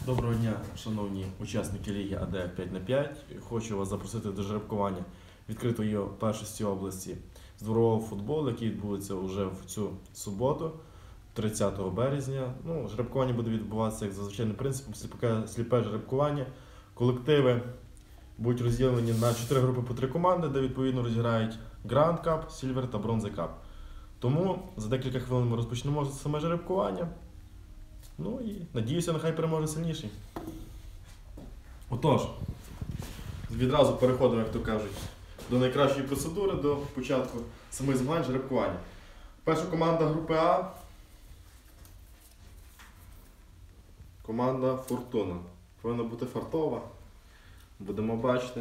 Доброго дня, шановні учасники Ліги АД 5х5. Хочу вас запросити до жеребкування відкритої першості області з дворового футболу, який відбудеться вже в цю суботу, 30 березня. Жеребкування буде відбуватися як за звичайним принципом, сліпе жеребкування. Колективи будуть розділені на 4 групи по 3 команди, де відповідно розіграють Grand Cup, Silver та Bronze Cup. Тому за декілька хвилин ми розпочнемо саме жеребкування. І надіюся, нехай переможе сильніший. Отож, відразу переходимо, як то кажуть, до найкращої процедури, до початку самих змагань жеребкування. Перша команда групи А. Команда Фортуна. Повинна бути фартова. Будемо бачити.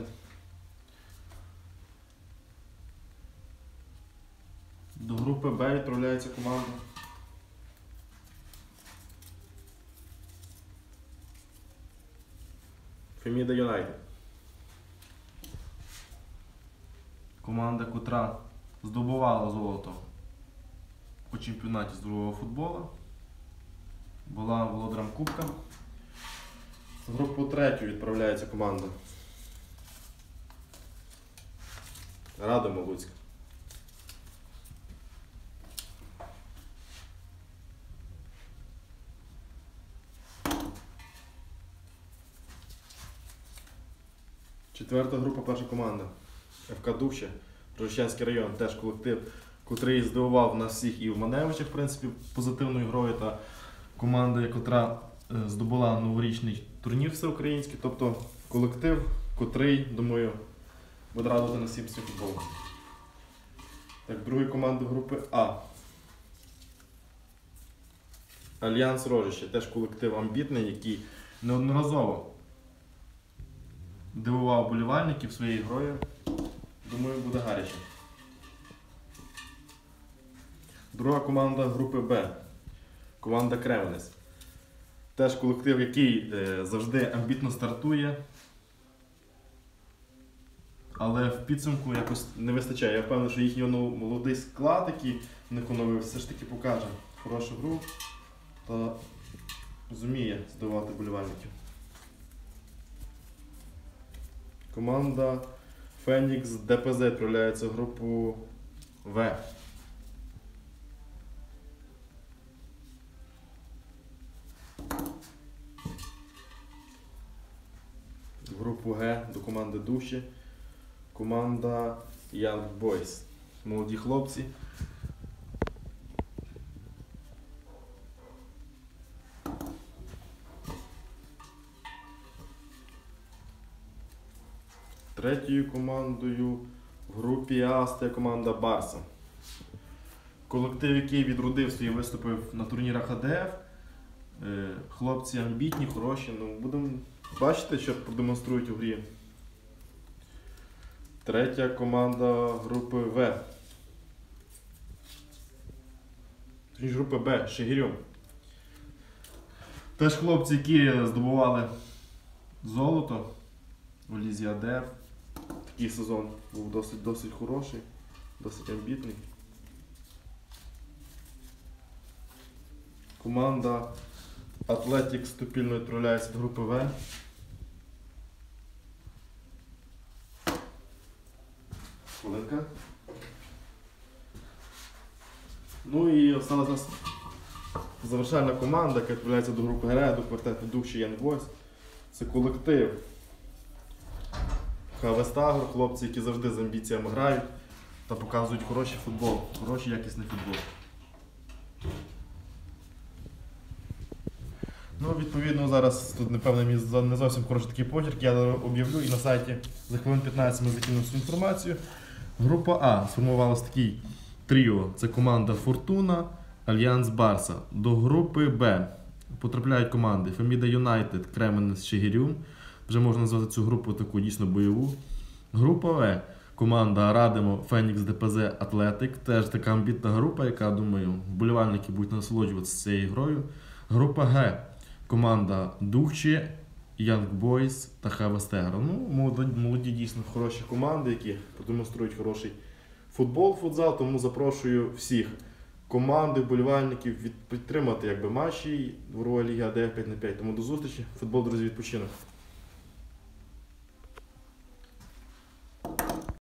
До групи Б відправляється команда Феміда Юнайтед. Команда, котра здобувала золото у чемпіонаті з дворового футболу. Була володарем Кубка. В групу третю відправляється команда Радома Луцька. Четверта група, перша команда ФК Духче, Рожищенський район, теж колектив, котрий здивував нас всіх і в Маневичах, в принципі, позитивною грою, та команда, яка здобула новорічний турнір всеукраїнський, тобто колектив, котрий, думаю, буде радувати на всім свій футбол. Так, друга команда групи А. Альянс Рожище, теж колектив амбітний, який неодноразово дивував вболівальників своєю грою. Думаю, буде гаряче. Друга команда групи Б. Команда Кременець. Теж колектив, який завжди амбітно стартує. Але в підсумку якось не вистачає. Я впевнений, що їхній молодий склад, який в них оновився, все ж таки покаже хорошу гру та зуміє здивувати вболівальників. Команда Фенікс ДПЗ відправляється в групу В. В групу Г до команди Душі. Команда Young Boys. Молоді хлопці. Третьою командою в групі А стає команда Барса. Колектив, який відродив свої виступи на турнірах АДФ. Хлопці амбітні, хороші. Будемо бачити, що продемонструють у грі. Третя команда групи В. Точніше, групи Б, Шегирьов. Теж хлопці, які здобували золото у Лізі АДФ. Такий сезон був досить хороший, досить амбітний. Команда Атлетік ступільно відправляється до групи В. Хвилинка. І осталась у нас завершальна команда, яка відправляється до групи Г, до квартету Духче Young Boys. Це колектив Хавестагро, хлопці, які завжди з амбіціями грають та показують хороший футбол, хороший якісний футбол. Відповідно, зараз тут, напевно, не зовсім хороший такий почерк, я об'явлю і на сайті за хвилин 15 ми закинемо цю інформацію. Група А. Сформувалось такий тріо. Це команда Фортуна, Альянс Барса. До групи Б потрапляють команди Феміда Юнайтед, Кременець, Шегирьов. Вже можна назвати цю групу таку дійсно бойову. Група В. Команда Радимо, Фенікс ДПЗ, Атлетик. Теж така амбітна група, яка, думаю, вболівальники будуть насолоджуватися цією грою. Група Г. Команда Духче, Young Boys та Хавестагро. Молоді дійсно хороші команди, які продемонструють хороший футбол, футзал, тому запрошую всіх команди, вболівальників підтримати якби матчі Дворової ліги АДФ 5/5. Тому до зустрічі. Футбол, друзі, відпочинок.